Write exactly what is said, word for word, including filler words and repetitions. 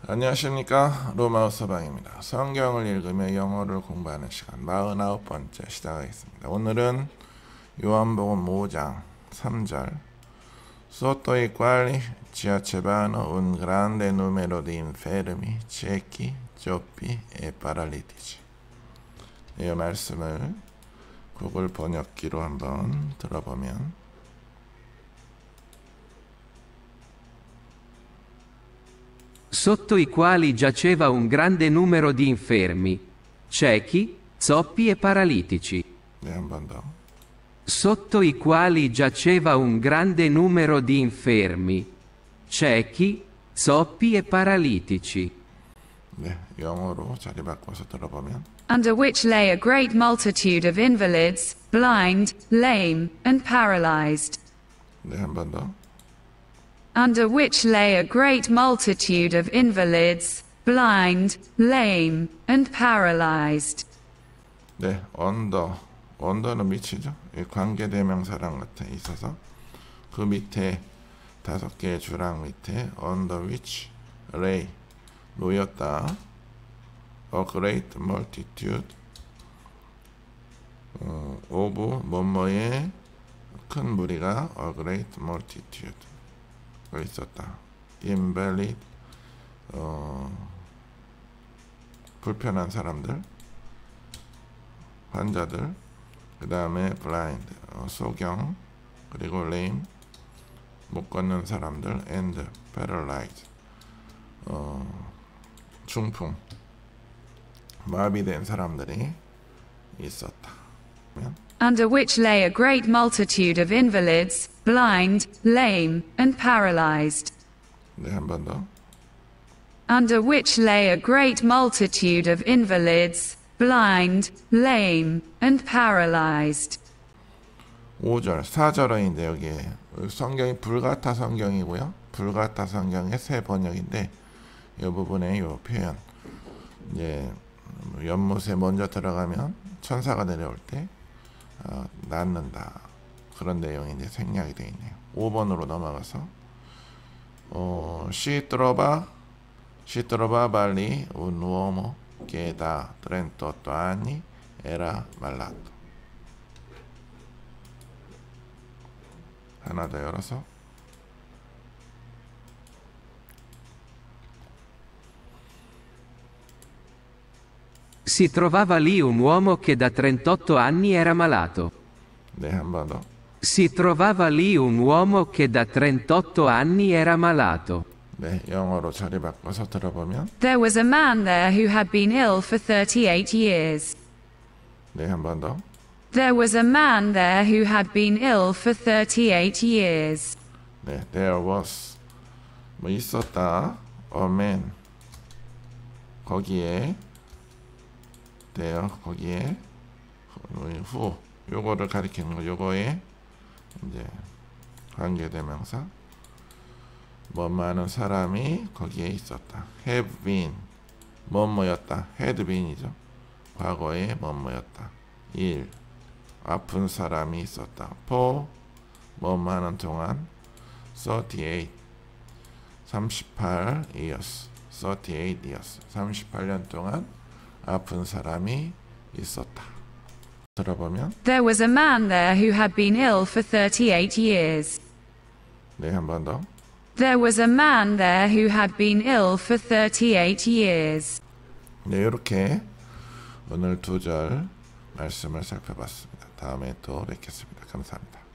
안녕하십니까. 로마우 서방입니다. 성경을 읽으며 영어를 공부하는 시간 사십구 번째 시작하겠습니다. 오늘은 요한복음 오 장 삼 절 Sotto i quali giacevano un grande numero di infermi, ciechi, zoppi e paralitici. 이 말씀을 구글 번역기로 한번 들어보면 sotto i quali giaceva un grande numero di infermi, ciechi, zoppi e paralitici. 네, 한 번 더. Sotto i quali giaceva un grande numero di infermi, ciechi, zoppi e paralitici. 네, 영어로 자리 바꿔서 들어보면 under which lay a great multitude of invalids, blind, lame, and paralyzed. 네, 한 번 더. under which lay a great multitude of invalids, blind, lame, and paralyzed. 네, 언더. 언더는 밑이죠. 관계대명사랑 같은 있어서 그 밑에 다섯 개의 주랑 밑에 under which lay 놓였다. A great multitude 어, of 뭐뭐의 큰 무리가 a great multitude 가 있었다. invalid 어, 불편한 사람들, 환자들, 그 다음에 blind 어, 소경, 그리고 lame 못 걷는 사람들, and paralyzed 어, 중풍 마비된 사람들이 있었다. under which lay a great multitude of invalids, blind, lame, and paralyzed. 네, 한 번 더. under which lay a great multitude of invalids, blind, lame, and paralyzed. 오 절, 사 절인데 여기 성경이 불가타 성경이고요. 불가타 성경의 새 번역인데 이 부분에 이 표현 이제 연못에 먼저 들어가면 천사가 내려올 때 어, 낫는다. 그런 내용이 이제 생략이 되어 있네요. 오 번으로 넘어가서 어, si trova si trovava lì un uomo che da trentotto anni era malato. 하나 더 열어서 Si trovava lì un uomo che da trentotto anni era malato. 네, 한 번 더. Si trovava lì un uomo che da trentotto anni era malato. 네, 영어로 자리 바꿔서 들어보면 there was a man there who had been ill for thirty-eight years. 네, 한 번 더. there was a man there who had been ill for thirty-eight years. 네, there was 뭐 있었다. a man 거기에 there 거기에 후 요거를 가리키는 거. 요거에 이제 관계대명사 뭐 많은 사람이 거기에 있었다. have been 뭐뭐였다. had been이죠. 과거에 뭐뭐였다. 일 아픈 사람이 있었다. for 뭐 많은 동안 thirty-eight 삼십팔 years thirty-eight years 삼십팔 년 동안 아픈 사람이 있었다. 들어보면 there was a man there who had been ill for thirty-eight years. 네, 한 번 더. there was a man there who had been ill for thirty-eight years. 네, 이렇게 오늘 두 절 말씀을 살펴봤습니다. 다음에 또 뵙겠습니다. 감사합니다.